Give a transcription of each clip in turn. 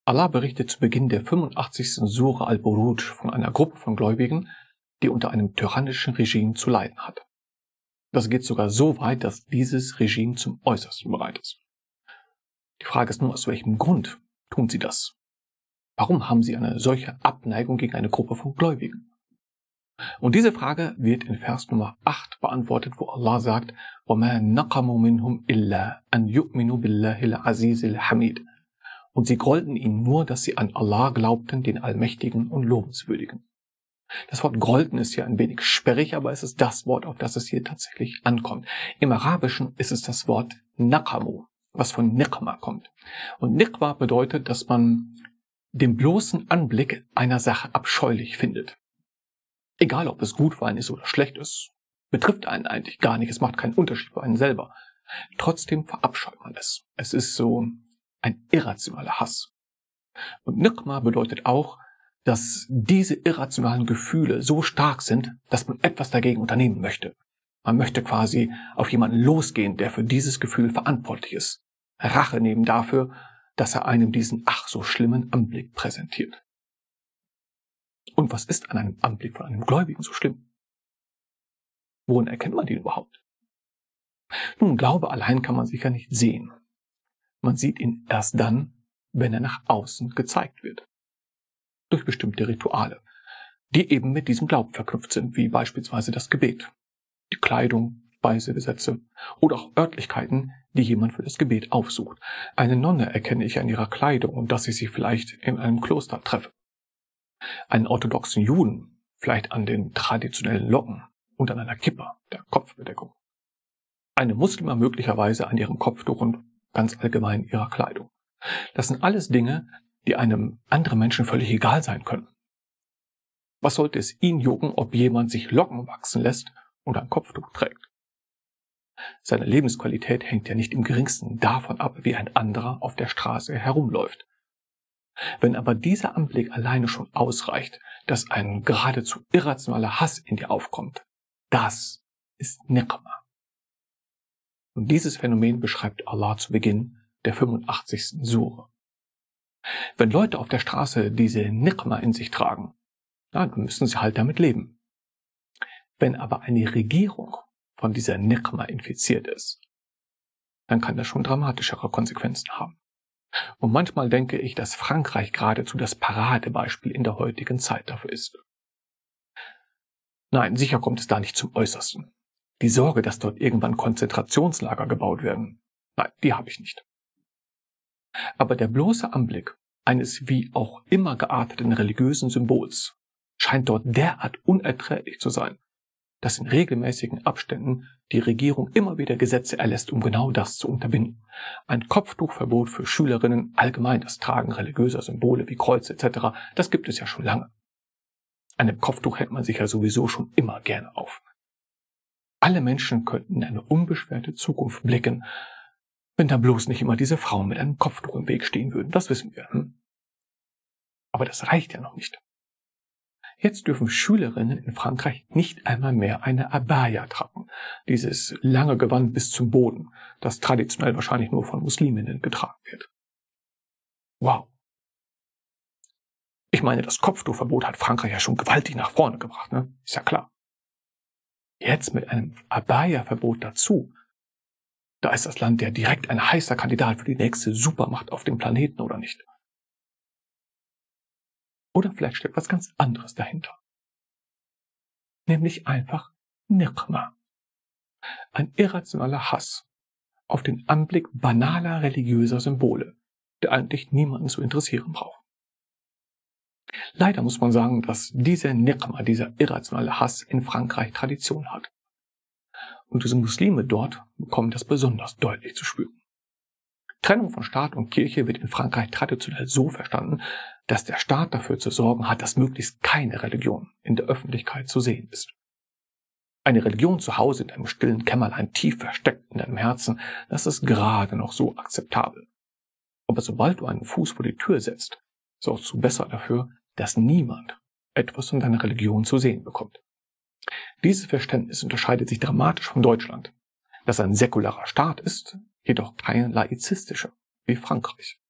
Allah berichtet zu Beginn der 85. Sure Al-Buruj von einer Gruppe von Gläubigen, die unter einem tyrannischen Regime zu leiden hat. Das geht sogar so weit, dass dieses Regime zum Äußersten bereit ist. Die Frage ist nur, aus welchem Grund tun sie das? Warum haben sie eine solche Abneigung gegen eine Gruppe von Gläubigen? Und diese Frage wird in Vers Nummer 8 beantwortet, wo Allah sagt, وَمَا نَقَمُوا مِنْهُمْ إِلَّا أَنْ يُؤْمِنُوا بِاللَّهِ الْعَزِيزِ الْحَمِيدِ. Und sie grollten ihnen nur, dass sie an Allah glaubten, den Allmächtigen und Lobenswürdigen. Das Wort grollten ist hier ein wenig sperrig, aber es ist das Wort, auf das es hier tatsächlich ankommt. Im Arabischen ist es das Wort Naqamu, was von Niqma kommt. Und Niqma bedeutet, dass man den bloßen Anblick einer Sache abscheulich findet. Egal, ob es gut für einen ist oder schlecht ist, betrifft einen eigentlich gar nicht, es macht keinen Unterschied für einen selber. Trotzdem verabscheut man es. Es ist so ein irrationaler Hass. Und Niqma bedeutet auch, dass diese irrationalen Gefühle so stark sind, dass man etwas dagegen unternehmen möchte. Man möchte quasi auf jemanden losgehen, der für dieses Gefühl verantwortlich ist. Rache nehmen dafür, dass er einem diesen ach so schlimmen Anblick präsentiert. Und was ist an einem Anblick von einem Gläubigen so schlimm? Worin erkennt man den überhaupt? Nun, Glaube allein kann man sicher nicht sehen. Man sieht ihn erst dann, wenn er nach außen gezeigt wird. Durch bestimmte Rituale, die eben mit diesem Glauben verknüpft sind, wie beispielsweise das Gebet, die Kleidung, Speisegesetze oder auch Örtlichkeiten, die jemand für das Gebet aufsucht. Eine Nonne erkenne ich an ihrer Kleidung und dass ich sie vielleicht in einem Kloster treffe. Einen orthodoxen Juden vielleicht an den traditionellen Locken und an einer Kippa, der Kopfbedeckung. Eine Muslima möglicherweise an ihrem Kopftuch und ganz allgemein ihrer Kleidung. Das sind alles Dinge, die einem anderen Menschen völlig egal sein können. Was sollte es ihn jucken, ob jemand sich Locken wachsen lässt und ein Kopftuch trägt? Seine Lebensqualität hängt ja nicht im geringsten davon ab, wie ein anderer auf der Straße herumläuft. Wenn aber dieser Anblick alleine schon ausreicht, dass ein geradezu irrationaler Hass in dir aufkommt, das ist Niqma. Und dieses Phänomen beschreibt Allah zu Beginn der 85. Sure. Wenn Leute auf der Straße diese Niqma in sich tragen, dann müssen sie halt damit leben. Wenn aber eine Regierung von dieser Niqma infiziert ist, dann kann das schon dramatischere Konsequenzen haben. Und manchmal denke ich, dass Frankreich geradezu das Paradebeispiel in der heutigen Zeit dafür ist. Nein, sicher kommt es da nicht zum Äußersten. Die Sorge, dass dort irgendwann Konzentrationslager gebaut werden, nein, die habe ich nicht. Aber der bloße Anblick eines wie auch immer gearteten religiösen Symbols scheint dort derart unerträglich zu sein, dass in regelmäßigen Abständen die Regierung immer wieder Gesetze erlässt, um genau das zu unterbinden. Ein Kopftuchverbot für Schülerinnen, allgemein das Tragen religiöser Symbole wie Kreuze etc., das gibt es ja schon lange. Einem Kopftuch hält man sich ja sowieso schon immer gerne auf. Alle Menschen könnten in eine unbeschwerte Zukunft blicken, wenn da bloß nicht immer diese Frauen mit einem Kopftuch im Weg stehen würden, das wissen wir. Aber das reicht ja noch nicht. Jetzt dürfen Schülerinnen in Frankreich nicht einmal mehr eine Abaya tragen, dieses lange Gewand bis zum Boden, das traditionell wahrscheinlich nur von Musliminnen getragen wird. Wow. Ich meine, das Kopftuchverbot hat Frankreich ja schon gewaltig nach vorne gebracht, ne? Ist ja klar. Jetzt mit einem Abaya-Verbot dazu, da ist das Land ja direkt ein heißer Kandidat für die nächste Supermacht auf dem Planeten, oder nicht? Oder vielleicht steckt was ganz anderes dahinter. Nämlich einfach Niqma. Ein irrationaler Hass auf den Anblick banaler religiöser Symbole, der eigentlich niemanden zu interessieren braucht. Leider muss man sagen, dass dieser Niqma, dieser irrationale Hass in Frankreich Tradition hat. Und diese Muslime dort bekommen das besonders deutlich zu spüren. Trennung von Staat und Kirche wird in Frankreich traditionell so verstanden, dass der Staat dafür zu sorgen hat, dass möglichst keine Religion in der Öffentlichkeit zu sehen ist. Eine Religion zu Hause in einem stillen Kämmerlein tief versteckt in deinem Herzen, das ist gerade noch so akzeptabel. Aber sobald du einen Fuß vor die Tür setzt, sorgst du besser dafür, dass niemand etwas von deiner Religion zu sehen bekommt. Dieses Verständnis unterscheidet sich dramatisch von Deutschland, das ein säkularer Staat ist, jedoch kein laizistischer, wie Frankreich.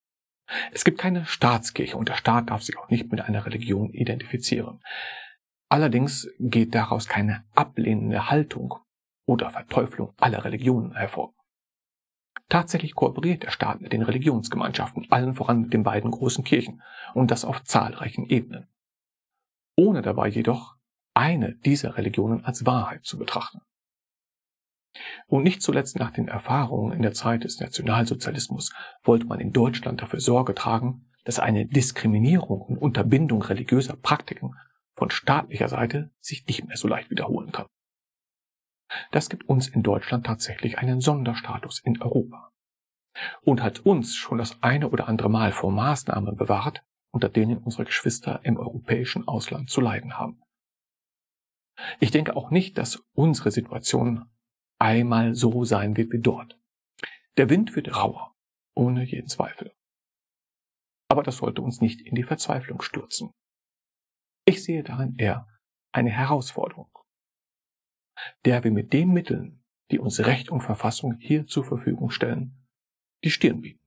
Es gibt keine Staatskirche und der Staat darf sich auch nicht mit einer Religion identifizieren. Allerdings geht daraus keine ablehnende Haltung oder Verteuflung aller Religionen hervor. Tatsächlich kooperiert der Staat mit den Religionsgemeinschaften, allen voran mit den beiden großen Kirchen, und das auf zahlreichen Ebenen, ohne dabei jedoch eine dieser Religionen als Wahrheit zu betrachten. Und nicht zuletzt nach den Erfahrungen in der Zeit des Nationalsozialismus wollte man in Deutschland dafür Sorge tragen, dass eine Diskriminierung und Unterbindung religiöser Praktiken von staatlicher Seite sich nicht mehr so leicht wiederholen kann. Das gibt uns in Deutschland tatsächlich einen Sonderstatus in Europa und hat uns schon das eine oder andere Mal vor Maßnahmen bewahrt, unter denen unsere Geschwister im europäischen Ausland zu leiden haben. Ich denke auch nicht, dass unsere Situation einmal so sein wird wie dort. Der Wind wird rauer, ohne jeden Zweifel. Aber das sollte uns nicht in die Verzweiflung stürzen. Ich sehe darin eher eine Herausforderung, der wir mit den Mitteln, die uns Recht und Verfassung hier zur Verfügung stellen, die Stirn bieten.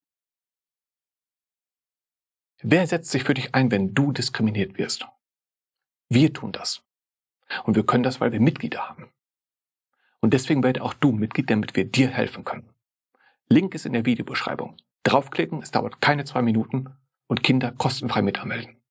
Wer setzt sich für dich ein, wenn du diskriminiert wirst? Wir tun das. Und wir können das, weil wir Mitglieder haben. Und deswegen werde auch du Mitglied, damit wir dir helfen können. Link ist in der Videobeschreibung. Draufklicken, es dauert keine 2 Minuten und Kinder kostenfrei mit anmelden.